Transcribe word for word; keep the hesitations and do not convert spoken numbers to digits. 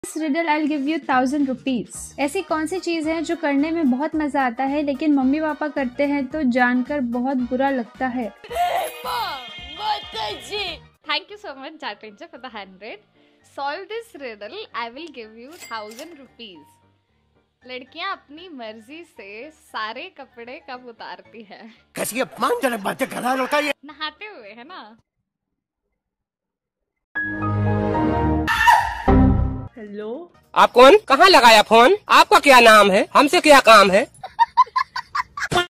Riddle I will give you thousand rupees. ऐसी कौन सी चीज है जो करने में बहुत मजा आता है लेकिन मम्मी पापा करते हैं तो जानकर बहुत बुरा लगता है? थैंक यू सो मच जाटेंजा for the hundred. Solve this riddle I will give you thousand rupees. लड़कियां अपनी मर्जी से सारे कपड़े कब उतारती है? कैसी अपमानजनक बातें कर रहा है ये? नहाते हुए, है ना? हेलो, आप कौन? कहाँ लगाया फोन? आपका क्या नाम है? हमसे क्या काम है?